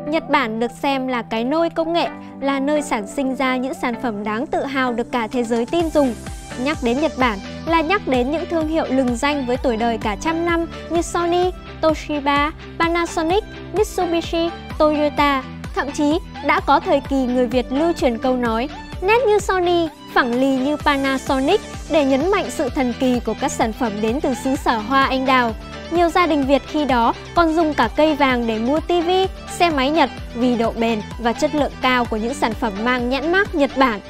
Nhật Bản được xem là cái nôi công nghệ, là nơi sản sinh ra những sản phẩm đáng tự hào được cả thế giới tin dùng. Nhắc đến Nhật Bản là nhắc đến những thương hiệu lừng danh với tuổi đời cả trăm năm như Sony, Toshiba, Panasonic, Mitsubishi, Toyota. Thậm chí đã có thời kỳ người Việt lưu truyền câu nói nét như Sony, phẳng lì như Panasonic để nhấn mạnh sự thần kỳ của các sản phẩm đến từ xứ sở hoa anh đào. Nhiều gia đình Việt khi đó còn dùng cả cây vàng để mua tivi, xe máy Nhật vì độ bền và chất lượng cao của những sản phẩm mang nhãn mác Nhật Bản.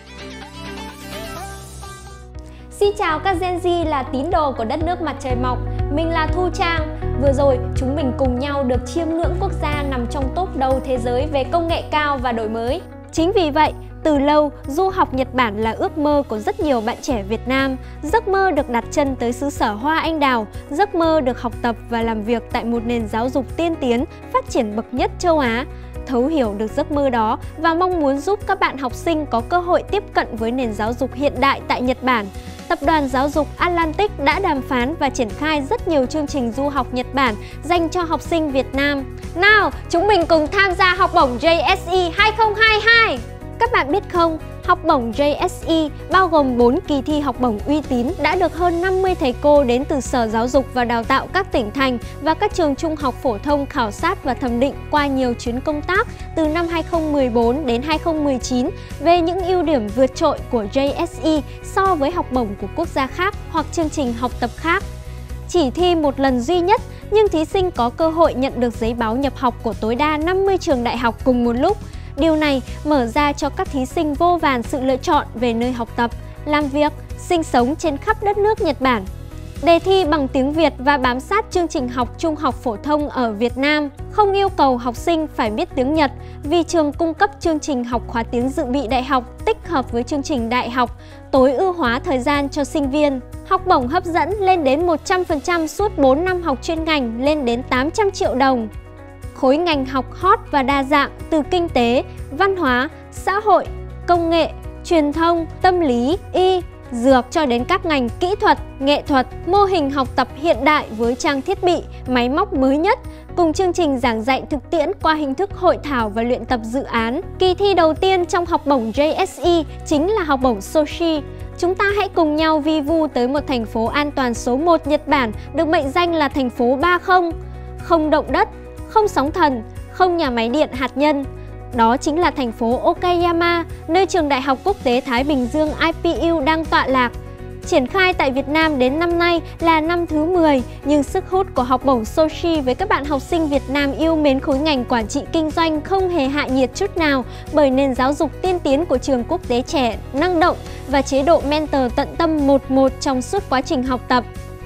Xin chào các Gen Z là tín đồ của đất nước mặt trời mọc, mình là Thu Trang. Vừa rồi chúng mình cùng nhau được chiêm ngưỡng quốc gia nằm trong top đầu thế giới về công nghệ cao và đổi mới. Chính vì vậy, từ lâu, du học Nhật Bản là ước mơ của rất nhiều bạn trẻ Việt Nam. Giấc mơ được đặt chân tới xứ sở hoa anh đào, giấc mơ được học tập và làm việc tại một nền giáo dục tiên tiến, phát triển bậc nhất châu Á. Thấu hiểu được giấc mơ đó và mong muốn giúp các bạn học sinh có cơ hội tiếp cận với nền giáo dục hiện đại tại Nhật Bản, Tập đoàn Giáo dục Atlantic đã đàm phán và triển khai rất nhiều chương trình du học Nhật Bản dành cho học sinh Việt Nam. Nào, chúng mình cùng tham gia học bổng JSE 2022! Các bạn biết không, học bổng JSE bao gồm 4 kỳ thi học bổng uy tín đã được hơn 50 thầy cô đến từ Sở Giáo dục và Đào tạo các tỉnh thành và các trường trung học phổ thông khảo sát và thẩm định qua nhiều chuyến công tác từ năm 2014 đến 2019 về những ưu điểm vượt trội của JSE so với học bổng của quốc gia khác hoặc chương trình học tập khác. Chỉ thi một lần duy nhất, nhưng thí sinh có cơ hội nhận được giấy báo nhập học của tối đa 50 trường đại học cùng một lúc. Điều này mở ra cho các thí sinh vô vàn sự lựa chọn về nơi học tập, làm việc, sinh sống trên khắp đất nước Nhật Bản. Đề thi bằng tiếng Việt và bám sát chương trình học trung học phổ thông ở Việt Nam, không yêu cầu học sinh phải biết tiếng Nhật vì trường cung cấp chương trình học khóa tiếng dự bị đại học tích hợp với chương trình đại học, tối ưu hóa thời gian cho sinh viên. Học bổng hấp dẫn lên đến 100% suốt 4 năm học chuyên ngành lên đến 800 triệu đồng. Khối ngành học hot và đa dạng từ kinh tế, văn hóa, xã hội, công nghệ, truyền thông, tâm lý, y, dược cho đến các ngành kỹ thuật, nghệ thuật, mô hình học tập hiện đại với trang thiết bị, máy móc mới nhất, cùng chương trình giảng dạy thực tiễn qua hình thức hội thảo và luyện tập dự án. Kỳ thi đầu tiên trong học bổng JSE chính là học bổng Sochi. Chúng ta hãy cùng nhau vi vu tới một thành phố an toàn số 1 Nhật Bản được mệnh danh là thành phố 30, không động đất, không sóng thần, không nhà máy điện hạt nhân. Đó chính là thành phố Okayama, nơi trường Đại học Quốc tế Thái Bình Dương IPU đang tọa lạc. Triển khai tại Việt Nam đến năm nay là năm thứ 10, nhưng sức hút của học bổng Sochi với các bạn học sinh Việt Nam yêu mến khối ngành quản trị kinh doanh không hề hạ nhiệt chút nào bởi nền giáo dục tiên tiến của trường quốc tế trẻ, năng động và chế độ mentor tận tâm 1-1 trong suốt quá trình học tập.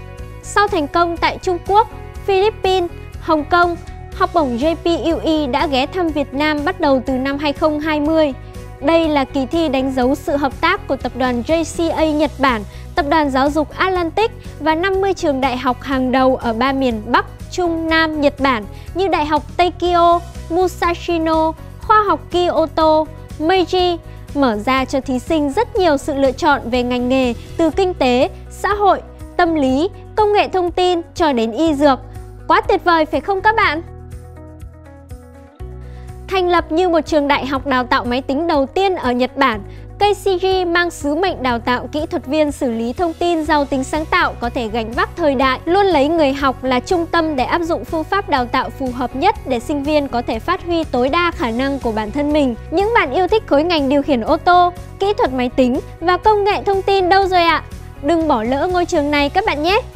Sau thành công tại Trung Quốc, Philippines, Hồng Kông, học bổng JPUE đã ghé thăm Việt Nam bắt đầu từ năm 2020. Đây là kỳ thi đánh dấu sự hợp tác của tập đoàn JCA Nhật Bản, tập đoàn giáo dục Atlantic và 50 trường đại học hàng đầu ở 3 miền Bắc, Trung, Nam Nhật Bản như Đại học Teikyo, Musashino, Khoa học Kyoto, Meiji, mở ra cho thí sinh rất nhiều sự lựa chọn về ngành nghề từ kinh tế, xã hội, tâm lý, công nghệ thông tin cho đến y dược. Quá tuyệt vời phải không các bạn? Thành lập như một trường đại học đào tạo máy tính đầu tiên ở Nhật Bản, KCG mang sứ mệnh đào tạo kỹ thuật viên xử lý thông tin giàu tính sáng tạo có thể gánh vác thời đại, luôn lấy người học là trung tâm để áp dụng phương pháp đào tạo phù hợp nhất để sinh viên có thể phát huy tối đa khả năng của bản thân mình. Những bạn yêu thích khối ngành điều khiển ô tô, kỹ thuật máy tính và công nghệ thông tin đâu rồi ạ? Đừng bỏ lỡ ngôi trường này các bạn nhé!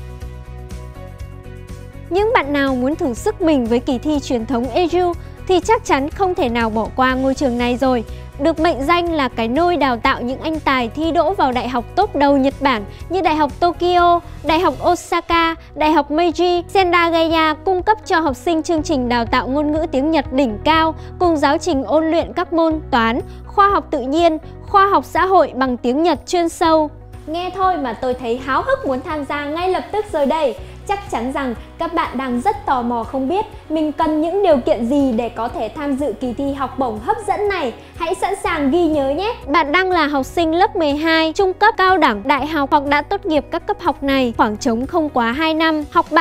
Những bạn nào muốn thử sức mình với kỳ thi truyền thống EDU thì chắc chắn không thể nào bỏ qua ngôi trường này rồi. Được mệnh danh là cái nôi đào tạo những anh tài thi đỗ vào đại học top đầu Nhật Bản như Đại học Tokyo, Đại học Osaka, Đại học Meiji, Sendagaya cung cấp cho học sinh chương trình đào tạo ngôn ngữ tiếng Nhật đỉnh cao cùng giáo trình ôn luyện các môn toán, khoa học tự nhiên, khoa học xã hội bằng tiếng Nhật chuyên sâu. Nghe thôi mà tôi thấy háo hức muốn tham gia ngay lập tức rồi đây. Chắc chắn rằng các bạn đang rất tò mò không biết mình cần những điều kiện gì để có thể tham dự kỳ thi học bổng hấp dẫn này. Hãy sẵn sàng ghi nhớ nhé! Bạn đang là học sinh lớp 12, trung cấp, cao đẳng, đại học hoặc đã tốt nghiệp các cấp học này, khoảng trống không quá 2 năm, học bạ,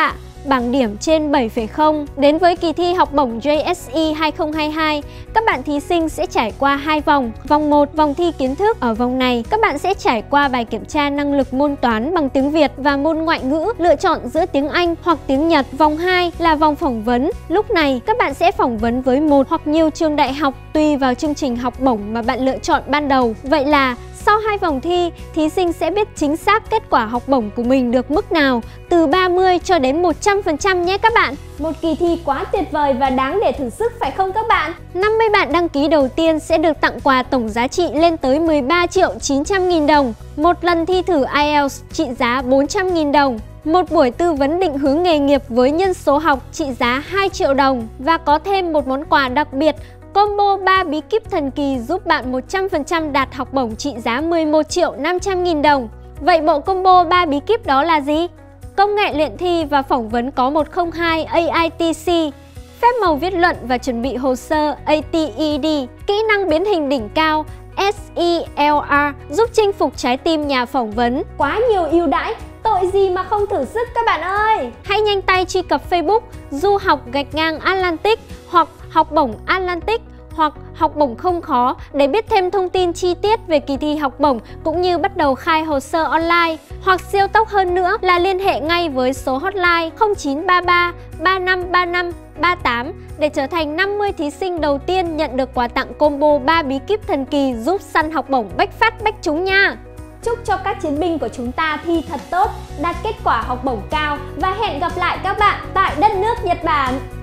bảng điểm trên 7,0. Đến với kỳ thi học bổng JSE 2022, các bạn thí sinh sẽ trải qua 2 vòng. Vòng 1, vòng thi kiến thức. Ở vòng này, các bạn sẽ trải qua bài kiểm tra năng lực môn toán bằng tiếng Việt và môn ngoại ngữ, lựa chọn giữa tiếng Anh hoặc tiếng Nhật. Vòng 2 là vòng phỏng vấn. Lúc này, các bạn sẽ phỏng vấn với một hoặc nhiều trường đại học tùy vào chương trình học bổng mà bạn lựa chọn ban đầu. Vậy là sau 2 vòng thi, thí sinh sẽ biết chính xác kết quả học bổng của mình được mức nào, từ 30 cho đến 100% nhé các bạn. Một kỳ thi quá tuyệt vời và đáng để thử sức phải không các bạn? 50 bạn đăng ký đầu tiên sẽ được tặng quà tổng giá trị lên tới 13.900.000 đồng. Một lần thi thử IELTS trị giá 400.000 đồng. Một buổi tư vấn định hướng nghề nghiệp với nhân số học trị giá 2 triệu đồng. Và có thêm một món quà đặc biệt, combo 3 bí kíp thần kỳ giúp bạn 100% đạt học bổng trị giá 11.500.000 đồng. Vậy bộ combo 3 bí kíp đó là gì? Công nghệ luyện thi và phỏng vấn có 102 AITC, phép màu viết luận và chuẩn bị hồ sơ ATED, kỹ năng biến hình đỉnh cao SELR giúp chinh phục trái tim nhà phỏng vấn. Quá nhiều ưu đãi, tội gì mà không thử sức các bạn ơi! Hãy nhanh tay truy cập Facebook du học _Atlantic hoặc học bổng Atlantic hoặc học bổng không khó để biết thêm thông tin chi tiết về kỳ thi học bổng cũng như bắt đầu khai hồ sơ online. Hoặc siêu tốc hơn nữa là liên hệ ngay với số hotline 0933 3535 38 để trở thành 50 thí sinh đầu tiên nhận được quà tặng combo 3 bí kíp thần kỳ giúp săn học bổng bách phát bách trúng nha! Chúc cho các chiến binh của chúng ta thi thật tốt, đạt kết quả học bổng cao và hẹn gặp lại các bạn tại đất nước Nhật Bản!